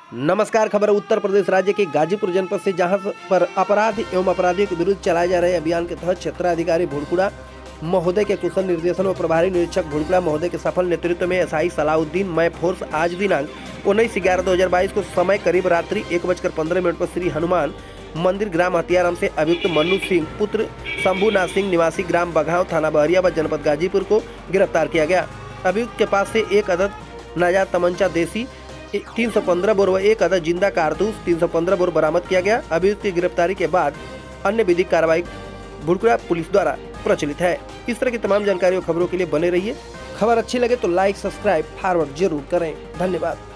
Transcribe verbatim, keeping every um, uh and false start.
नमस्कार। खबर उत्तर प्रदेश राज्य के गाजीपुर जनपद से, जहां पर अपराध एवं अपराधियों के विरुद्ध चलाए जा रहे अभियान के तहत क्षेत्राधिकारी भुड़कुड़ा महोदय के कुशल निर्देशन व प्रभारी निरीक्षक भुड़कुड़ा महोदय के सफल नेतृत्व में एसआई सलाउद्दीन मय फोर्स आज दिनांक उन्नीस ग्यारह दो हजार बाईस को समय करीब रात्रि एक बजकर पंद्रह मिनट पर श्री हनुमान मंदिर ग्राम हथियाराम से अभियुक्त मन्नू सिंह पुत्र शंभुनाथ सिंह निवासी ग्राम बघाव थाना बहरियाबाद जनपद गाजीपुर को गिरफ्तार किया गया। अभियुक्त के पास से एक अदद नाजायज तमंचा देसी तीन सौ पंद्रह बोर व एक अदद जिंदा कारतूस तीन सौ पंद्रह बोर बरामद किया गया। अभियुक्त की गिरफ्तारी के बाद अन्य विधिक कार्रवाई भुड़कुड़ा पुलिस द्वारा प्रचलित है। इस तरह की तमाम जानकारी और खबरों के लिए बने रहिए। खबर अच्छी लगे तो लाइक सब्सक्राइब फॉरवर्ड जरूर करें। धन्यवाद।